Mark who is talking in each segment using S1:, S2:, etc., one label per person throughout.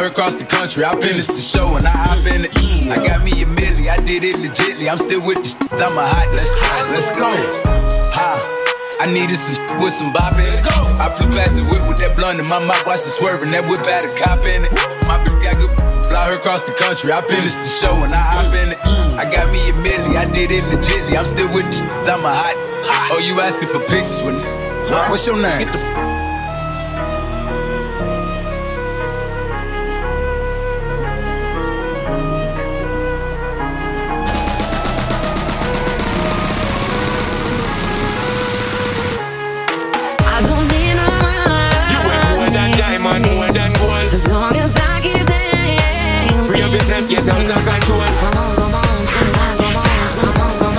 S1: her across the country. I finished the show and I hop in it. I got me a milli, I did it legitly. I'm still with the shit, I'm a hot, let's go. Ha, I needed some shit with some bop in it. I flew past the whip with that blunt in my mouth, watched it swerving, that whip had a cop in it. My bitch got good, fly her across the country. I finished the show and I hop in it. I got me a milli, I did it legitly. I'm still with the shit, I'm a hot. Oh, you asking for pictures with me? What's your name? Get the
S2: more than gold. As long as I give them free up yourself, get out of control. Come on, come on, come on, come on, come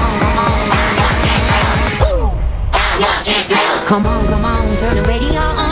S2: on, come on, come on, turn the radio on.